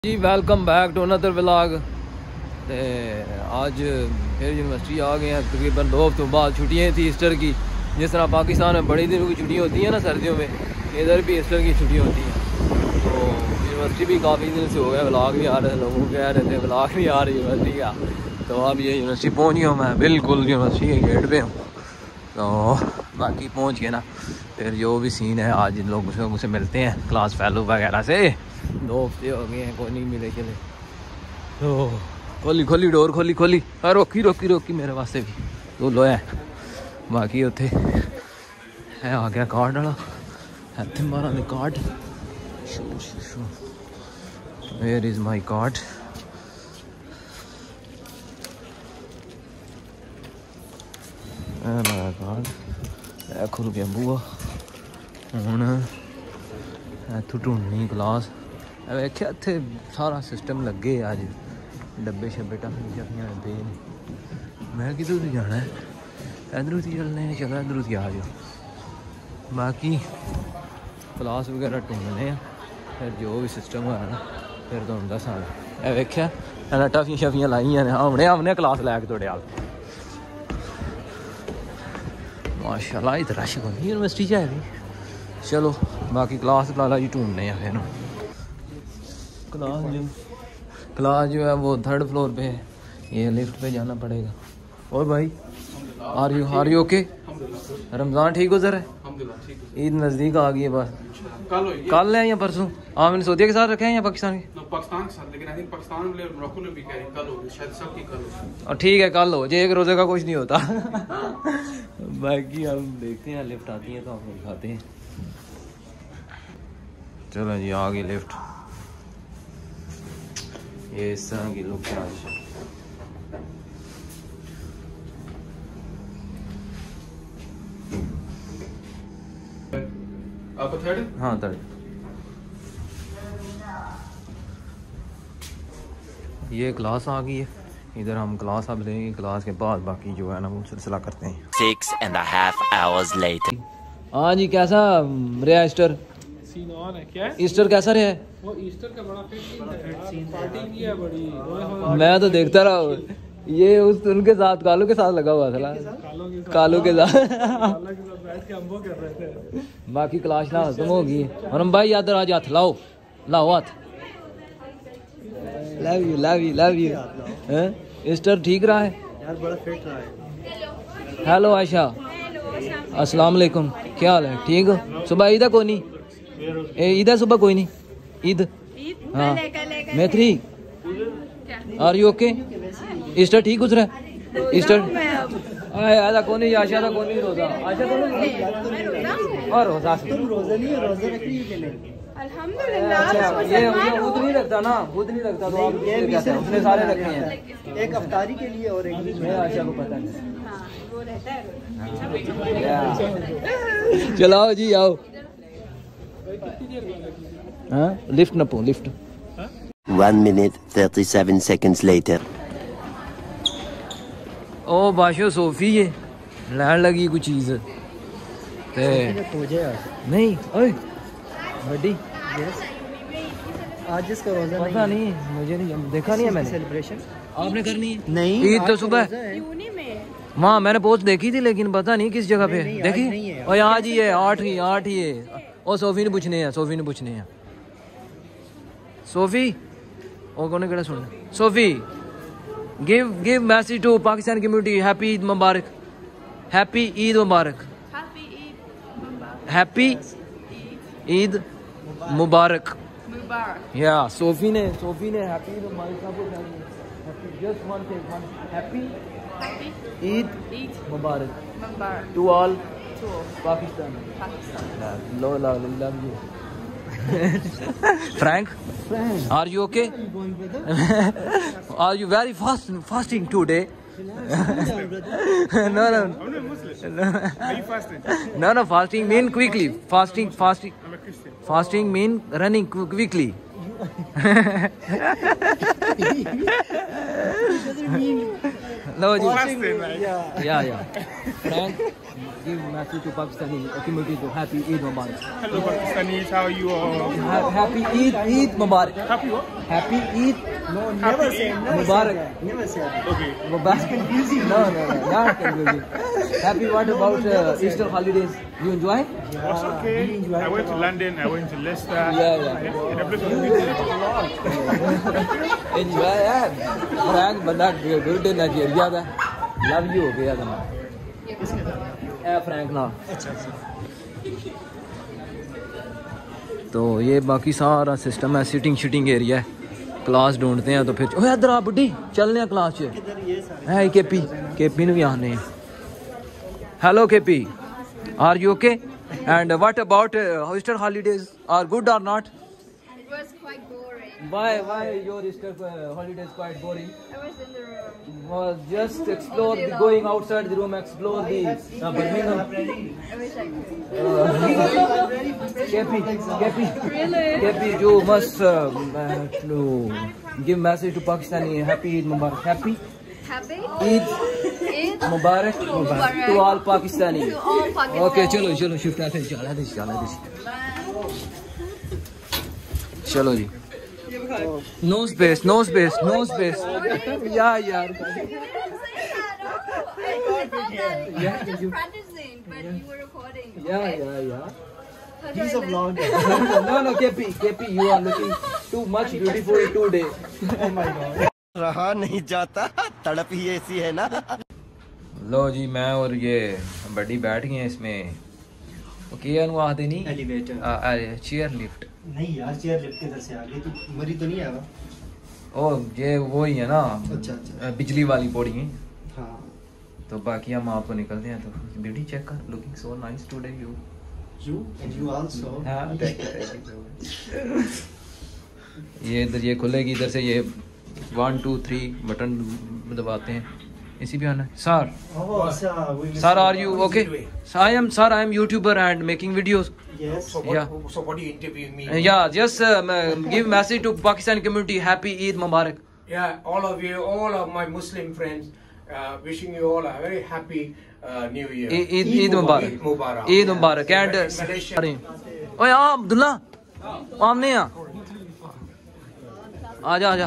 Ji welcome back to another vlog. ते आज फिर यूनिवर्सिटी आ गए हैं। तकरीबन 2 हफ्तों बाद छुट्टियाँ थी ईस्टर की। जिस तरह पाकिस्तान में बड़ी दिनों की छुट्टियाँ होती हैं ना सर्दियों में, इधर भी ईस्टर की छुट्टियाँ होती हैं। तो यूनिवर्सिटी भी काफ़ी दिन से हो गया, व्लॉग भी आ रहे थे, लोगों कह रहे थे व्लॉग भी आ रही है यूनिवर्सिटी का। तो अब ये यूनिवर्सिटी पहुँच गया हूँ मैं, बिल्कुल यूनिवर्सिटी के गेट पर हूँ। तो बाकी पहुँच गए ना, फिर जो भी सीन है आज इन लोगों से मिलते हैं, क्लास फेलो वगैरह से। 2 हफ्ते हो गए हैं, कोई नहीं मिले चले। तो खोली डोर खोली रोकी मेरे वास्ते भी तो लो है। बाकी उत्थे है आ गया कार्ड वाला, इत्थे मारा ने card. Where is my card? Card खुल गया बूआ। हूँ इतों ढूंढनी क्लास। वेख्या इत्थे सारा सिस्टम लगे अज, डब्बे शब्बे टफियां पे। मैं किधर से जाना है? इधरों से चलने हैं, चलो इधरों से आ जाओ। बाकी क्लास वगैरह ढूंढने हैं, फिर जो भी सिस्टम होया ना फिर तुहानूं दस्सांगे। वेख्या इन्हें टफियां शफियां लाइयां ने, हमने क्लास लैके तुहाडे हाल। माशाल्लाह इधर रश कोई नहीं यूनिवर्सिटी च है भी। चलो बाकी क्लास लाला जी ढूंढने हैं फिर। क्लास जो है वो 3rd फ्लोर पे है, ये लिफ्ट पे जाना पड़ेगा। और भाई आर यू ओके? रमज़ान ठीक गुजर है? ईद नज़दीक आ गई है, बस कल है या परसों? मैंने सऊदी के साथ रखे हैं या पाकिस्तान के? पाकिस्तान के साथ, लेकिन आई थिंक पाकिस्तान में मोरक्को में भी कह रहे हैं कल हो, शायद सबकी कल हो। और ठीक है कल हो, जे एक रोज़े का कुछ नहीं होता। बाकी हम देखते हैं, लिफ्ट आती है तो आपको दिखाते हैं। चलो जी आ गई लिफ्ट। ये इस तरह की लुक है आज। आपको 3rd? हाँ 3rd। ये क्लास आ गई है, इधर हम क्लास अब लेंगे, क्लास के बाद बाकी जो है ना वो सिलसिला करते हैं। 6.5 hours later। हाँ जी, कैसा रहा ईस्टर? सीन ऑन है क्या? ईस्टर कैसा रहा? वो ईस्टर का बड़ा सीन पार्टी की है बड़ी। मैं तो देखता रहा, ये उनके साथ कालू के साथ लगा हुआ था, कालू के साथ बैठ के हम वो कर रहे थे। बाकी क्लास ना खत्म होगी और हम भाई याद आज हाथ लाओ हाथ। Love you. ईस्टर ठीक रहा है यार, बड़ा फिट रहा है। हेलो आयशा, अस्सलाम वालेकुम, क्या हाल है? ठीक हो? सुबह ईद है कोई नहीं? ईद है सुबह कोई नहीं? ईद हाँ मैं 3। Are you okay? ईस्टर ठीक गुजरा? ईस्टर आया कौन नहीं? आशा था कौन नहीं? रोजा आशा कौन नहीं? और रोजा रोजा नहीं है, रोजा रखी है कि नहीं? अल्हम्दुलिल्लाह। ये खुद नहीं रखता ना, खुद नहीं रखता तो आप ये भी उसने सारे रखे हैं, एक अफ्तारी के लिए और एक मैं आशा को पता नहीं। चलाओ जी आओ। हाँ लिफ्ट न पो लिफ्ट। 1 minute 37 seconds later। ओ बाशो सोफी ये लैन लगी कोई चीज ते नहीं ओए बड़ी आज इसका रोजा पता नहीं, मुझे नहीं देखा नहीं है मैंने। सेलिब्रेशन आपने करनी है? नहीं, ईद तो सुबह माँ मैंने पोस्ट देखी थी, लेकिन पता नहीं किस जगह पे देखी। और आज ही है 8 ही है। और सोफी ने पूछने हैं सोफी और कौन केड़ा सुन Sophie give message to Pakistan community, happy Eid मुबारक, हैप्पी ईद मुबारक, हैप्पी ईद मुबारक। या सोफी ने हैप्पी ईद मुबारक just one thing, happy Eid मुबारक टू ऑल पाकिस्तान। लो love you. Frank, are you okay? Are you very fasting today? No. I'm not Muslim. Are you fasting? No, fasting mean quickly. Fasting. I'm a Christian. Fasting mean running quickly. लो जी। Fasting, right? Yeah. Frank, give message to Pakistani community to Happy Eid Mubarak. Hello Pakistanis, how are you all? Happy Eid Mubarak. Happy what? Happy Eid No, never say. Never Mubarak. say that. Never say that. Okay. Mubarak. Confusing. No, not confusing. Happy. What about Easter holidays? You enjoy? That's okay. I went to London, I went to Leicester. Yeah. The place was beautiful. Enjoy यार. Frank बंदा good in Nigeria दा. Love you हो गया था. Frank ना. तो ये बाकी सारा सिस्टम है, सिटिंग एरिया है. क्लास ढूंढते हैं तो फिर ओए इधर आ बुड्ढी चलने हैं क्लास च है केपी ने भी आने हैं. Hello KP, are you okay? And what about Easter holidays are good or not? It was quite boring. Why your Easter holidays quite boring? I was in the room. Was just explore the, going outside the room, explore the Birmingham. I wish I could. Kepi, you must to give message to Pakistani Happy Eid Mubarak. Happy Happy Eid Eid Mubarak to all Pakistani. to all Pakistani. Okay, चलो shift आते हैं, चला दे. चलो जी. No space. You didn't say that. यार. I thought that I was just practicing, but you were recording. Yeah. How do He's I a say- vlogger. No, KP, you are looking too much beautiful today. Oh my God. रहा नहीं जाता, तड़प ही ऐसी है ना. लो जी, मैं और ये बड़ी बैठ गए हैं इसमें. ओके आते नहीं Elevator. Chair lift. नहीं यार, चेयर लिफ्ट के इधर से आ गई. तू मरी तो नहीं आया? ओ ये वो ही है ना, अच्छा. बिजली वाली पौड़ी है. हाँ. तो बाकी हम आपको निकलते हैं. तो ब्यूटी चेक कर, looking so nice today you. You and you also. हाँ, ये इधर ये खुलेगी, इधर से ये 1 2 3 बटन दबाते हैं. इसी भी आना sir. Sir, are you okay? I am YouTuber and making videos. Yes. So what do you interview me? Yeah, just give message to Pakistan community. Happy Eid Mubarak. Yeah, all of you, all of my Muslim friends, wishing you all a very happy New Year. Eid Mubarak. Eid Mubarak. And Malaysia. ओए अब्दुल्ला आमने आजा.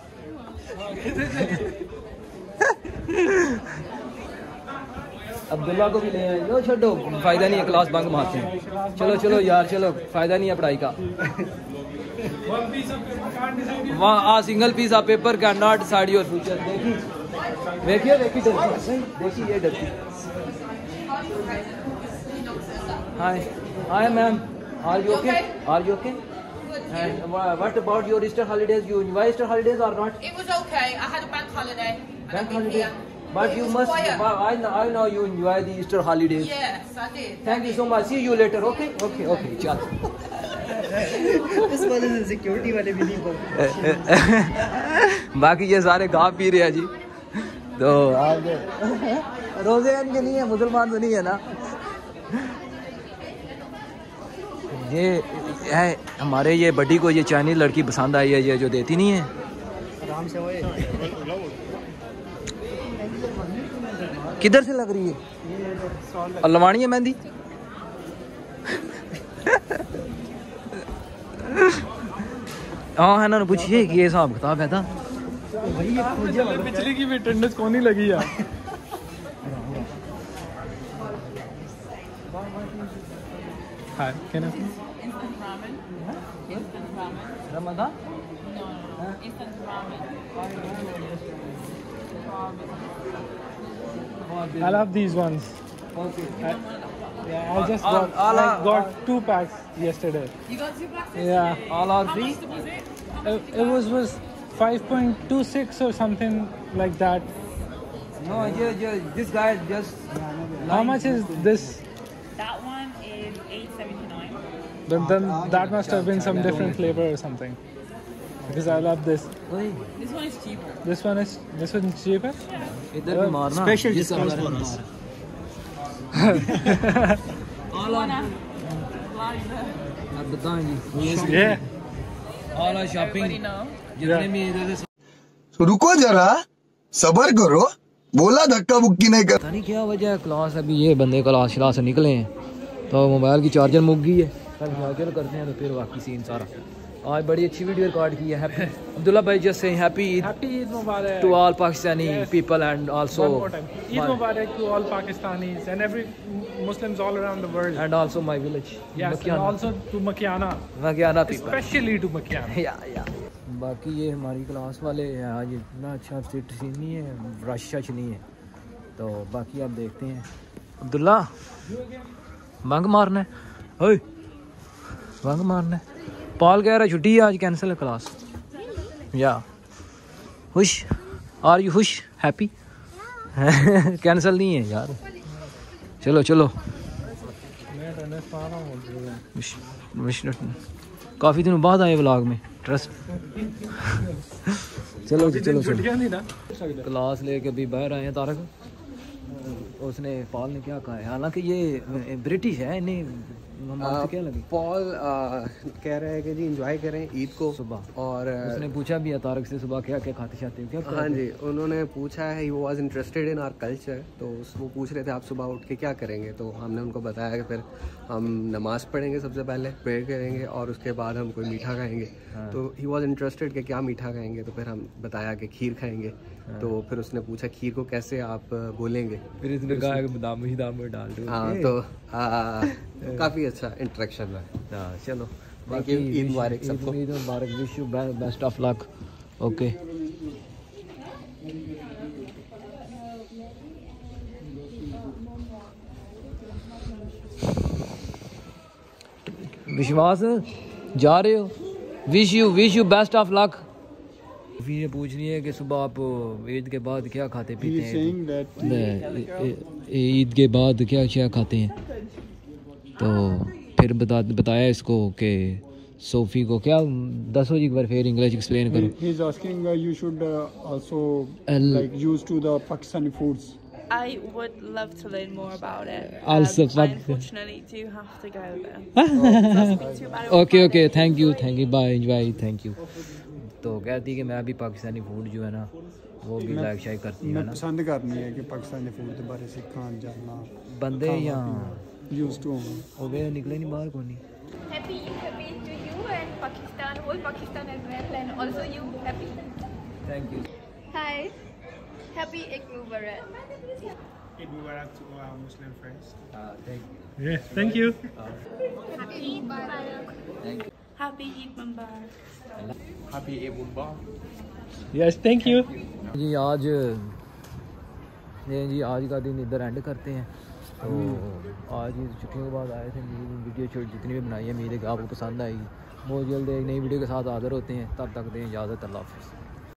अब्दुल्ला को भी ले आए. लो छोड़ो, फायदा नहीं है, क्लास बंक मारते हैं. चलो यार, चलो फायदा नहीं है पढ़ाई का. वहाँ single piece of paper can not decide your future. देखिए ये डरती. Hi ma'am, are you okay? And what about your Easter holidays? You enjoy Easter holidays or not? It was okay. I had a bank holiday. Bank holiday. But you must. I know you enjoy the Easter holidays. Yes, I did. Thank you so much. See you later. Okay. Chal. This one is security वाले भी नहीं बोलते. बाकी ये सारे गा P रहे हैं जी. तो आगे रोजे इनके नहीं है, मुसलमान तो नहीं है ना. ये है हमारे ये बड़ी को ये चाइनीज लड़की पसंद आई है, ये जो देती नहीं है. आराम से होए. किधर से लग रही है? और लवानी है मेहंदी. हाँ है ना, पूछिए कि ये हिसाब किताब है था. पिछली की भी अटेंडेंस कौन ही लगी यार. Hi, can I? Instant ramen. Ramadan? No. Instant ramen. I love these ones. Okay. Yeah, I just got 2 packs yesterday. You got 2 packs? Yeah, All are free? Was it? it was 5.26 or something like that. No, this guy just. How much is this? That one is $8.79. Then that must have been some different flavor or something. Because I love this. This one is cheaper. This one's cheaper. इधर भी मारना. Special discount for us. All are. अब बताएं जी. Yeah. All are shopping. Everybody know. जितने भी इधर से. रुको जरा, सबर करो, बोला धक्का बुक्की नहीं कर। पता नहीं क्या वजह है, क्लास अभी ये बंदे क्लास से निकले हैं तो मोबाइल की चार्जर मुक गई है, कल चार्जर करते हैं तो फिर बाकी सीन सारा। आज बड़ी अच्छी वीडियो रिकॉर्ड की है। हैप्पी अब्दुल्ला भाई जस्ट सेइंग हैप्पी ईद मुबारक to all Pakistani people and also Eid Mubarak to all Pakistanis and every Muslims all around the world. And also my village Yes, and also to Makiana, Makiana people. especially to Makiana. या बाकी ये हमारी class वाले हैं, आज इतना अच्छा seat scene नहीं है, रश शश नहीं है, तो बाकी आप देखते हैं। अब्दुल्ला बंक मारना है, ओए बंक मारना है। पॉल कह रहा है छुट्टी है आज, कैंसिल है क्लास। या खुश, आर यू खुश, हैप्पी? कैंसिल नहीं है यार, चलो चलो। काफ़ी दिनों बाद आए व्लॉग में, ट्रस्ट। चलो जी चलो चलो। क्लास लेके अभी बाहर आए हैं तारक, उसने पॉल ने क्या कहा है, हालांकि ये ब्रिटिश है, इन्हें क्या लगी? पॉल कह रहे हैं कि जी एंजॉय करें ईद को सुबह, और उसने पूछा भी है तारक से सुबह क्या क्या खाते शाते हो क्या? हाँ जी, उन्होंने पूछा है, he was interested in our culture, तो वो पूछ रहे थे आप सुबह उठ के क्या करेंगे, तो हमने उनको बताया कि फिर हम नमाज़ पढ़ेंगे, सबसे पहले प्रेयर करेंगे और उसके बाद हम कोई मीठा खाएंगे। तो ही वाज इंटरेस्टेड कि क्या मीठा खाएंगे, तो फिर हम बताया कि खीर खाएंगे। तो फिर उसने पूछा खीर को कैसे आप बोलेंगे, फिर इसने कहा कि बादाम ही दाम में डाल दो। हाँ, तो काफ़ी अच्छा इंटरेक्शन रहा। चलो बाकी ईद मुबारक सबको, ईद मुबारक, wish you best of luck. Okay Vishwas जा रहे हो? Wish you best of luck. ये पूछ रही है कि सुबह आप ईद के बाद क्या खाते पीते हैं, ईद के बाद क्या क्या खाते हैं, तो फिर बताया इसको कि सोफी को क्या 10 बजे एक बार फिर इंग्लिश एक्सप्लेन करो। He is asking you should also like used to the Pakistani foods. I would love to learn more about it. Also, I unfortunately do have to go there. Okay, thank you, bye, enjoy, thank you। तो कहती कि मैं भी Pakistani food जो है ना वो भी लाइक शायद करती हूँ ना, पसंद करनी है कि पाकिस्तानी फूड के बारे में खान जानना, बंदे यहाँ यूज्ड टू हो गए, निकले नहीं बाहर कोई नहीं। Happy to you and Pakistan, whole Pakistan as well, and also you happy. Thank you. Hi, happy Eid Mubarak. Eid Mubarak to our Muslim friends. Thank you. Yeah, thank you. Happy Eid Mubarak. Thank you. Happy Eid Mubarak. Happy Eid Mubarak. Yes, thank you. जी आज का दिन इधर and करते हैं। तो आज छुट्टियों के बाद आए थे, वीडियो जितनी भी बनाई है उम्मीद है कि आपको पसंद आएगी। बहुत जल्द एक नई वीडियो के साथ हाज़िर होते हैं, तब तक दें इजाज़त, अल्लाह हाफ़िज़।